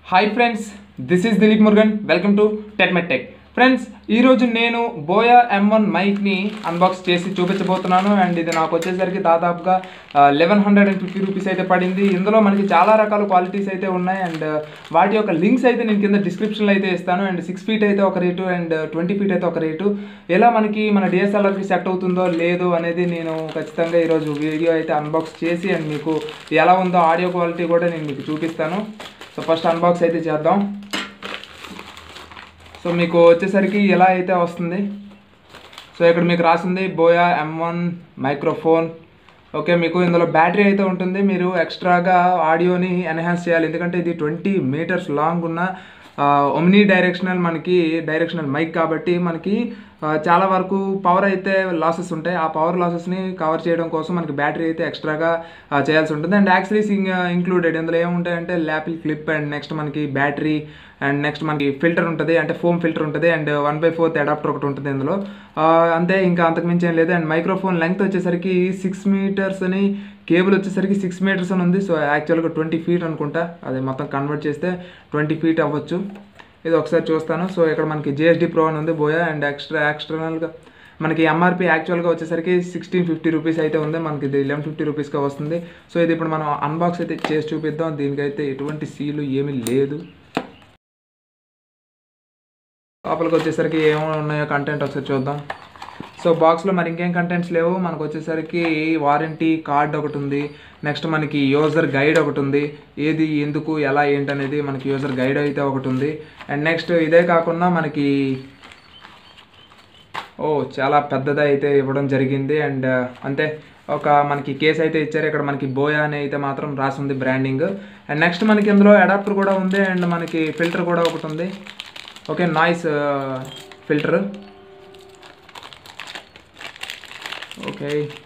Hi friends, this is Dilip Murugan. Welcome to Techmetech. Friends, ఈరోజు నేను buoy M1 మైక్ని unbox చేసి చూపించబోతున్నాను. అండ్ ఇది నాకు వచ్చేసరికి దాదాపుగా 1150 రూపీస్ అయితే పడింది. ఇందులో మనకి చాలా రకాల క్వాలిటీస్ అయితే ఉన్నాయి. అండ్ వాటి యొక్క లింక్స్ అయితే నేను కింద డిస్క్రిప్షన్లో అయితే ఇస్తాను. అండ్ 6 ఫీట్ అయితే ఒక రేటు, అండ్ 20 ఫీట్ అయితే ఒక రేటు. ఎలా మనకి మన DSLRకి సెట్ అవుతుందో లేదో అనేది నేను ఖచ్చితంగా ఈరోజు వీడియో అయితే అన్బాక్స్ చేసి అండ్ మీకు ఎలా ఉందో ఆడియో క్వాలిటీ కూడా నేను మీకు చూపిస్తాను. సో ఫస్ట్ అన్బాక్స్ అయితే చేద్దాం. సో మీకు వచ్చేసరికి ఎలా అయితే వస్తుంది. సో ఇక్కడ మీకు రాసింది బోయా M1 మైక్రోఫోన్. ఓకే, మీకు ఇందులో బ్యాటరీ అయితే ఉంటుంది. మీరు ఎక్స్ట్రాగా ఆడియోని ఎన్హాన్స్ చేయాలి, ఎందుకంటే ఇది 20 మీటర్స్ లాంగ్ ఉన్న ఒమ్ని డైరెక్షనల్ డైరెక్షనల్ మైక్ కాబట్టి మనకి చాలా వరకు పవర్ అయితే లాసెస్ ఉంటాయి. ఆ పవర్ లాసెస్ని కవర్ చేయడం కోసం మనకి బ్యాటరీ అయితే ఎక్స్ట్రాగా చేయాల్సి ఉంటుంది. అండ్ యాక్సరీస్ ఇంక్లూడెడ్ ఇందులో ఏముంటాయంటే ల్యాపిల్ క్లిప్, అండ్ నెక్స్ట్ మనకి బ్యాటరీ, అండ్ నెక్స్ట్ మనకి ఫిల్టర్ ఉంటుంది, అంటే ఫోమ్ ఫిల్టర్ ఉంటుంది, అండ్ 1/4 అడాప్టర్ ఒకటి ఉంటుంది ఇందులో. అంతే, ఇంకా అంతకుమించి ఏం లేదు. అండ్ మైక్రోఫోన్ లెంగ్త్ వచ్చేసరికి 6 మీటర్స్ అని, కేబుల్ వచ్చేసరికి 6 మీటర్స్ అని ఉంది. సో యాక్చువల్గా 20 ఫీట్ అనుకుంటా, అది మొత్తం కన్వర్ట్ చేస్తే 20 ఫీట్ అవ్వచ్చు. ఇది ఒకసారి చూస్తాను. సో ఇక్కడ మనకి GSD Pro అని ఉంది బోయా. అండ్ ఎక్స్టర్నల్గా మనకి MRP యాక్చువల్గా వచ్చేసరికి 1650 రూపీస్ అయితే ఉంది. మనకి ఇది 1150 రూపీస్గా వస్తుంది. సో ఇది ఇప్పుడు మనం అన్బాక్స్ అయితే చేసి చూపిద్దాం. దీనికైతే ఎటువంటి సీలు ఏమీ లేదు. లోపలికి వచ్చేసరికి ఏమేమి ఉన్నాయో కంటెంట్ ఒకసారి చూద్దాం. సో బాక్స్లో మరి ఇంకేం కంటెంట్స్ లేవు. మనకు వచ్చేసరికి వారంటీ కార్డ్ ఒకటి ఉంది, నెక్స్ట్ మనకి యూజర్ గైడ్ ఒకటి ఉంది, ఏది ఎందుకు ఎలా ఏంటనేది మనకి యూజర్ గైడ్ అయితే ఒకటి ఉంది. అండ్ నెక్స్ట్ ఇదే కాకుండా మనకి చాలా పెద్దది అయితే ఇవ్వడం జరిగింది. అండ్ అంతే, ఒక మనకి కేస్ అయితే ఇచ్చారు. ఇక్కడ మనకి బోయా అని అయితే మాత్రం రాసి ఉంది బ్రాండింగ్. అండ్ నెక్స్ట్ మనకి ఇందులో అడాప్టర్ కూడా ఉంది, అండ్ మనకి ఫిల్టర్ కూడా ఒకటి ఉంది. Okay, noise filter. Okay,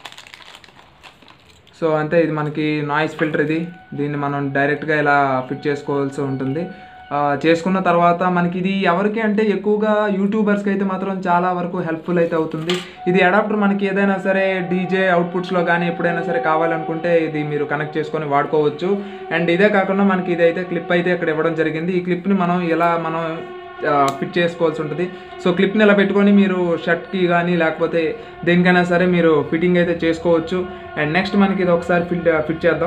so అంతే, ఇది మనకి నాయిస్ ఫిల్టర్. దీన్ని మనం డైరెక్ట్గా ఇలా ఫిట్ చేసుకోవాల్సి ఉంటుంది. చేసుకున్న తర్వాత మనకి ఇది ఎవరికి అంటే ఎక్కువగా యూట్యూబర్స్కి అయితే మాత్రం చాలా వరకు హెల్ప్ఫుల్ అయితే అవుతుంది. ఇది అడాప్టర్ మనకి ఏదైనా సరే డీజే అవుట్పుట్స్లో కానీ ఎప్పుడైనా సరే కావాలనుకుంటే ఇది మీరు కనెక్ట్ చేసుకొని వాడుకోవచ్చు. అండ్ ఇదే కాకుండా మనకి ఇదైతే క్లిప్ అయితే ఇక్కడ ఇవ్వడం జరిగింది. ఈ క్లిప్ని మనం ఫిట్ చేసుకోవాల్సి ఉంటుంది. సో క్లిప్ని ఇలా పెట్టుకొని మీరు షర్ట్కి కానీ లేకపోతే దేనికైనా సరే మీరు ఫిట్టింగ్ అయితే చేసుకోవచ్చు. అండ్ నెక్స్ట్ మనకి ఇది ఒకసారి ఫిట్ చేద్దాం.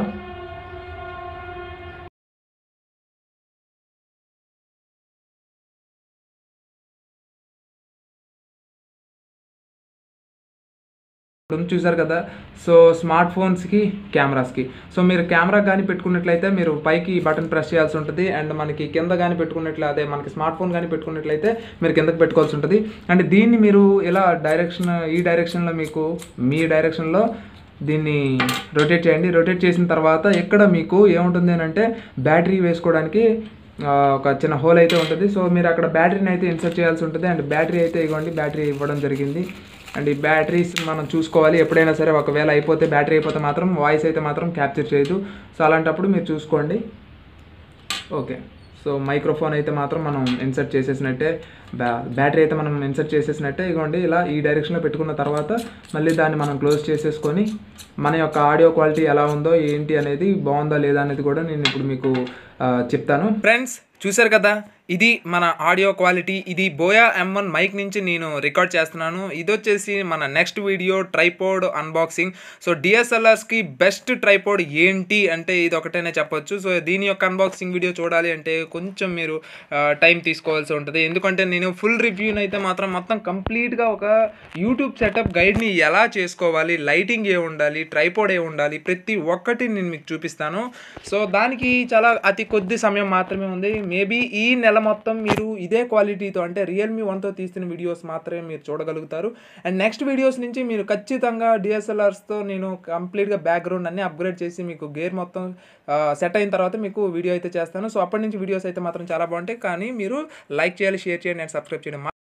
చూసారు కదా. సో స్మార్ట్ ఫోన్స్కి, కెమెరాస్కి, సో మీరు కెమెరా కానీ పెట్టుకున్నట్లయితే మీరు పైకి బటన్ ప్రెస్ చేయాల్సి ఉంటుంది. అండ్ మనకి కింద కానీ పెట్టుకున్నట్లయితే, మనకి స్మార్ట్ ఫోన్ కానీ పెట్టుకున్నట్లయితే మీరు కిందకి పెట్టుకోవాల్సి ఉంటుంది. అండ్ దీన్ని మీరు ఇలా ఈ డైరెక్షన్లో మీ డైరెక్షన్లో దీన్ని రొటేట్ చేయండి. రొటేట్ చేసిన తర్వాత ఇక్కడ మీకు ఏముంటుంది అని అంటే బ్యాటరీ వేసుకోవడానికి ఒక చిన్న హోల్ అయితే ఉంటుంది. సో మీరు అక్కడ బ్యాటరీని అయితే ఇన్సర్ట్ చేయాల్సి ఉంటుంది. అండ్ బ్యాటరీ అయితే బ్యాటరీ ఇవ్వడం జరిగింది. అండ్ ఈ బ్యాటరీస్ మనం చూసుకోవాలి. ఎప్పుడైనా సరే ఒకవేళ బ్యాటరీ అయిపోతే మాత్రం వాయిస్ అయితే మాత్రం క్యాప్చర్ చేయదు. సో అలాంటప్పుడు మీరు చూసుకోండి. ఓకే, సో మైక్రోఫోన్ అయితే మాత్రం మనం ఇన్సర్ట్ చేసేసినట్టే, బ్యాటరీ అయితే మనం ఇన్సర్ట్ చేసేసినట్టే. ఇలా ఈ డైరెక్షన్లో పెట్టుకున్న తర్వాత మళ్ళీ దాన్ని మనం క్లోజ్ చేసేసుకొని మన యొక్క ఆడియో క్వాలిటీ ఎలా ఉందో ఏంటి అనేది, బాగుందా లేదా అనేది కూడా నేను ఇప్పుడు మీకు చెప్తాను. ఫ్రెండ్స్, చూసారు కదా, ఇది మన ఆడియో క్వాలిటీ. ఇది బోయా M1 మైక్ నుంచి నేను రికార్డ్ చేస్తున్నాను. ఇది వచ్చేసి మన next video tripod unboxing. So DSLRస్కి బెస్ట్ ట్రైపోడ్ ఏంటి అంటే ఇది ఒకటేనే చెప్పొచ్చు. సో దీని యొక్క అన్బాక్సింగ్ వీడియో చూడాలి అంటే కొంచెం మీరు టైం తీసుకోవాల్సి ఉంటుంది. ఎందుకంటే నేను ఫుల్ రివ్యూని అయితే మాత్రం మొత్తం కంప్లీట్గా ఒక యూట్యూబ్ సెటప్ గైడ్ని ఎలా చేసుకోవాలి, లైటింగ్ ఏ ఉండాలి, ట్రైపోడ్ ఏ ఉండాలి, ప్రతి ఒక్కటి నేను మీకు చూపిస్తాను. సో దానికి చాలా అతి కొద్ది సమయం మాత్రమే ఉంది. మేబీ ఈ నెల మొత్తం మీరు ఇదే క్వాలిటీతో, అంటే Realme 1తో తీసిన వీడియోస్ మాత్రమే మీరు చూడగలుగుతారు. అండ్ నెక్స్ట్ వీడియోస్ నుంచి మీరు ఖచ్చితంగా DSLRస్తో నేను కంప్లీట్గా బ్యాక్గ్రౌండ్ అన్నీ అప్గ్రేడ్ చేసి మీకు గేర్ మొత్తం సెట్ అయిన తర్వాత మీకు వీడియో అయితే చేస్తాను. సో అప్పటి నుంచి వీడియోస్ అయితే మాత్రం చాలా బాగుంటాయి. కానీ మీరు లైక్ చేయాలి, షేర్ చేయండి అండ్ సబ్స్క్రైబ్ చేయండి.